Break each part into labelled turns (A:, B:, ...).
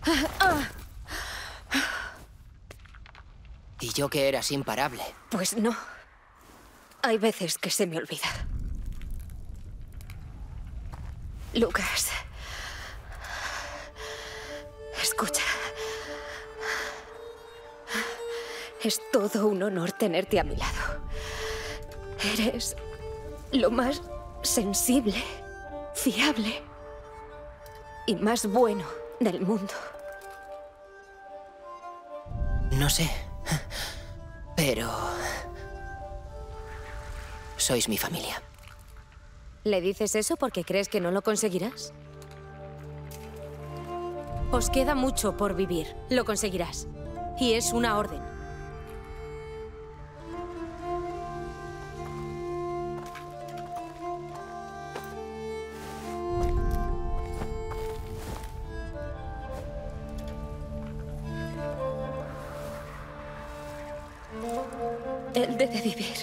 A: Y yo que eras imparable.
B: Pues no. Hay veces que se me olvida. Lucas. Escucha. Es todo un honor tenerte a mi lado. Eres lo más sensible, fiable y más bueno del mundo.
A: No sé, pero sois mi familia.
B: ¿Le dices eso porque crees que no lo conseguirás? Os queda mucho por vivir. Lo conseguirás. Y es una orden. Él debe vivir.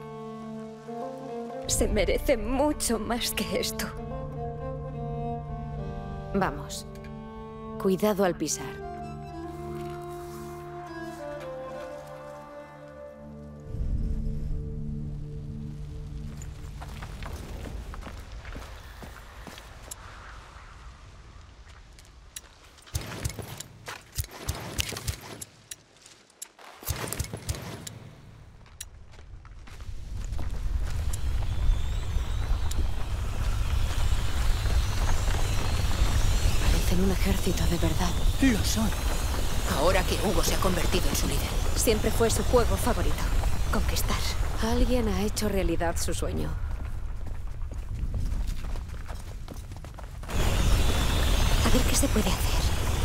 B: Se merece mucho más que esto. Vamos. Cuidado al pisar. Parecen un ejército de verdad.
A: Lo son. Ahora que Hugo se ha convertido en su líder.
B: Siempre fue su juego favorito. Conquistar. Alguien ha hecho realidad su sueño. A ver qué se puede hacer.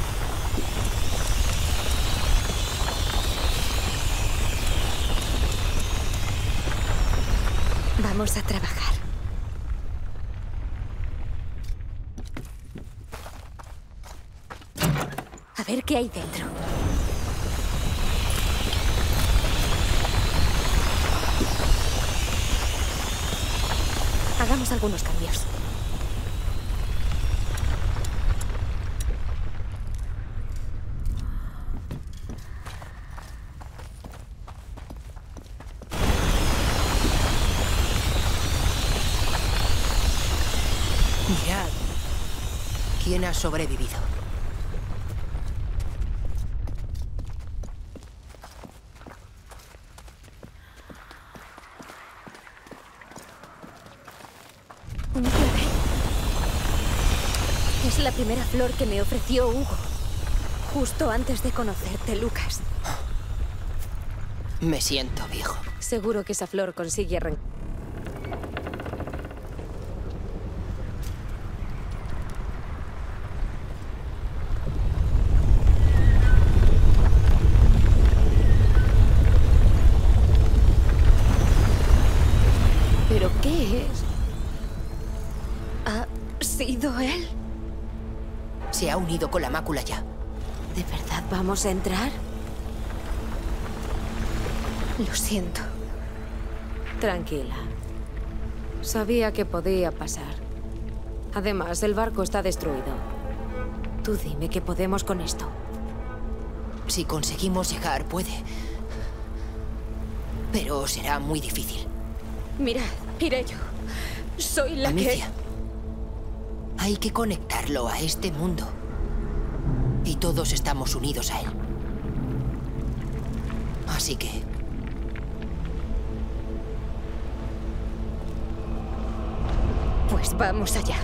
B: Vamos a trabajar. A ver qué hay dentro. Hagamos algunos cambios.
A: Mirad. ¿Quién ha sobrevivido?
B: Un clavel. Es la primera flor que me ofreció Hugo. Justo antes de conocerte, Lucas.
A: Me siento viejo.
B: Seguro que esa flor consigue arrancar. ¿Pero qué es? ¿Ha sido él?
A: Se ha unido con la mácula ya.
B: ¿De verdad vamos a entrar? Lo siento. Tranquila. Sabía que podía pasar. Además, el barco está destruido. Tú dime qué podemos con esto.
A: Si conseguimos llegar, puede. Pero será muy difícil.
B: Mirad, iré yo. Soy la
A: Amicia, hay que conectarlo a este mundo. Y todos estamos unidos a él. Así que...
B: Pues vamos allá.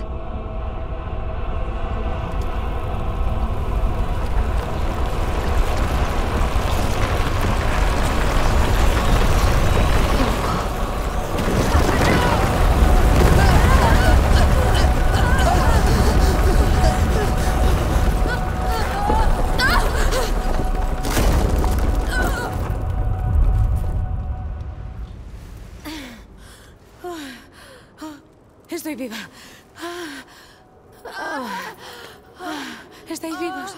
B: Estoy viva. ¿Estáis vivos?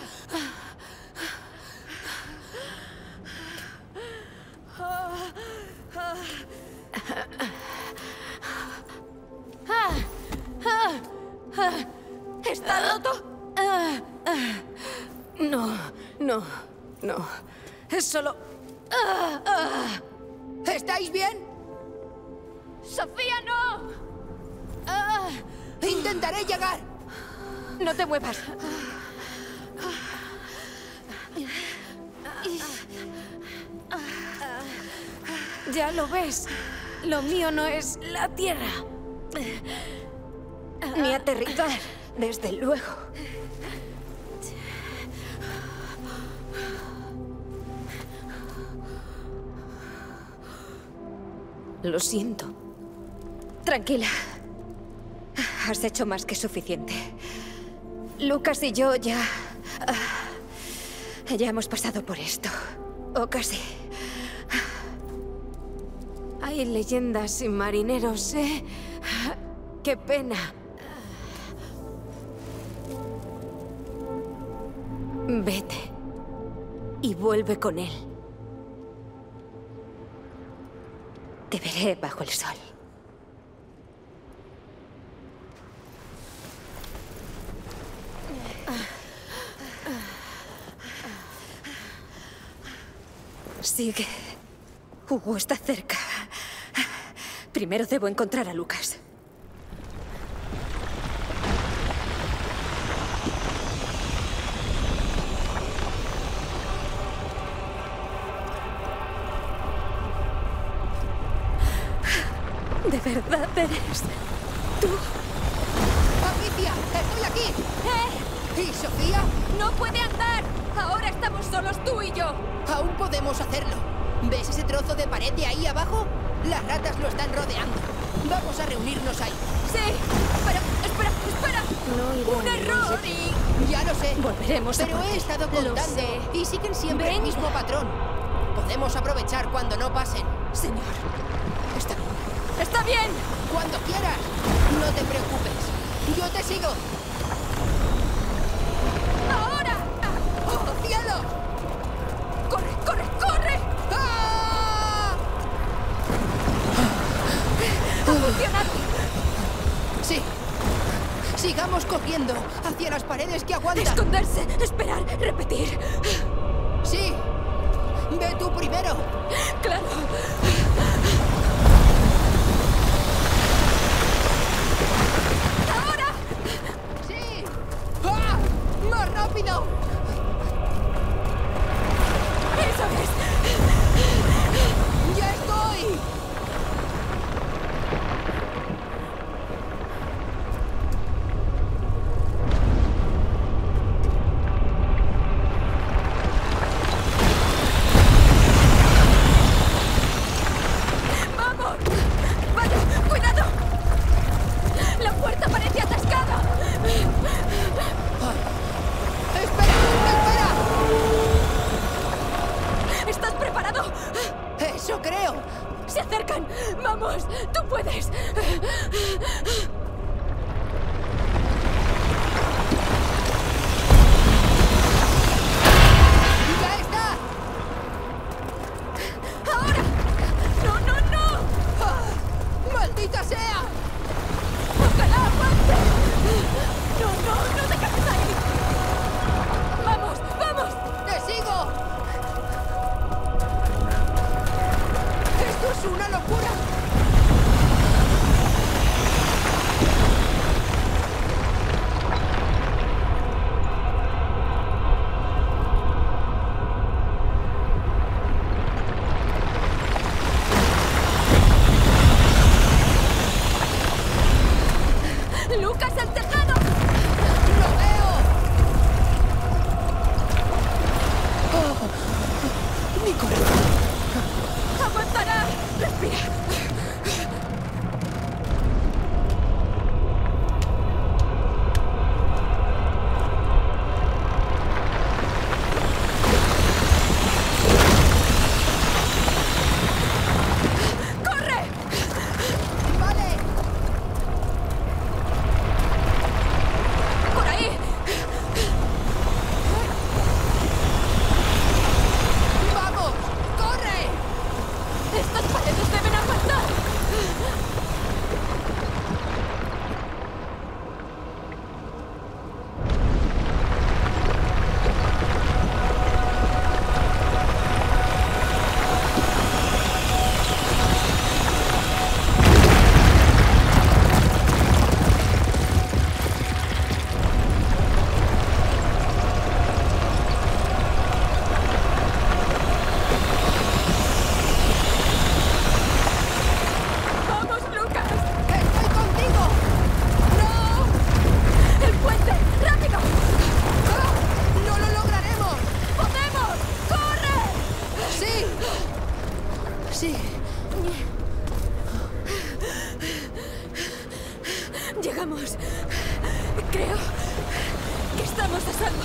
B: ¿Está roto? No, no, no. Es solo...
A: ¿Estáis bien?
B: ¡Sofía, no!
A: Intentaré llegar.
B: No te muevas. Ya lo ves. Lo mío no es la tierra. Ni aterrizar, desde luego. Lo siento.
C: Tranquila. Has hecho más que suficiente. Lucas y yo ya hemos pasado por esto. O casi.
B: Hay leyendas y marineros, ¿eh? ¡Qué pena! Vete. Y vuelve con él.
C: Te veré bajo el sol. Sigue. Hugo está cerca. Primero debo encontrar a Lucas. ¿De verdad eres tú?
A: ¡Amicia! ¡Estoy aquí! ¿Y Sofía?
C: ¡No puede andar! Ahora estamos solos tú y yo.
A: Aún podemos hacerlo. ¿Ves ese trozo de pared de ahí abajo? Las ratas lo están rodeando. Vamos a reunirnos ahí.
C: Sí, pero espera.
B: No
C: ¡Un
B: iré.
C: error!
A: Ya lo sé.
C: Volveremos a
A: Pero
C: por
A: he
C: ti.
A: estado
C: Lo
A: contando
C: sé.
A: y siguen siempre el
C: Ven.
A: mismo patrón. Podemos aprovechar cuando no pasen.
C: Señor,
A: Está bien.
C: está bien.
A: Cuando quieras. No te preocupes. Yo te sigo.
C: ¡Ahora!
A: ¡Oh, cielo!
C: ¡Corre!
A: ¡Ah!
C: ¡Ha funcionado!
A: Sí. Sigamos corriendo hacia las paredes que aguantan.
C: Esconderse, esperar, repetir.
A: Sí. Ve tú primero.
C: ¡Claro! ¡Ahora!
A: Sí. ¡Ah! ¡Más rápido!
C: ¡Eso es!
A: ¡Ya estoy!
C: Llegamos. Creo que estamos a salvo.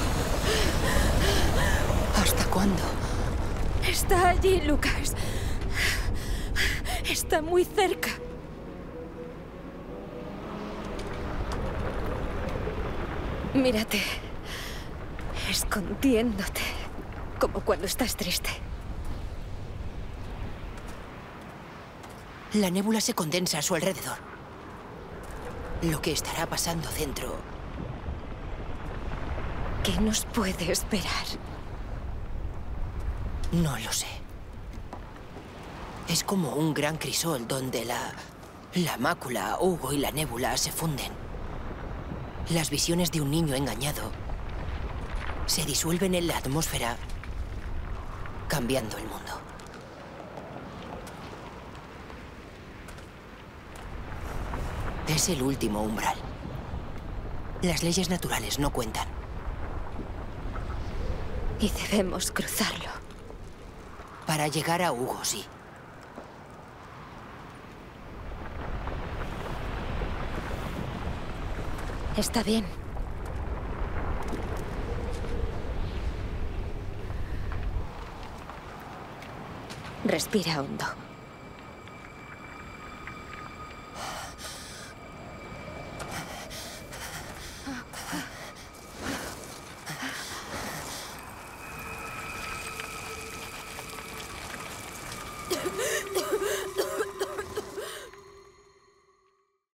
A: ¿Hasta cuándo?
C: Está allí, Lucas. Está muy cerca. Mírate. Escondiéndote. Como cuando estás triste.
A: La nébula se condensa a su alrededor. Lo que estará pasando dentro...
C: ¿Qué nos puede esperar?
A: No lo sé. Es como un gran crisol donde la mácula, Hugo y la nébula se funden. Las visiones de un niño engañado se disuelven en la atmósfera, cambiando el mundo. Es el último umbral. Las leyes naturales no cuentan.
C: Y debemos cruzarlo.
A: Para llegar a Hugo, sí.
C: Está bien. Respira hondo.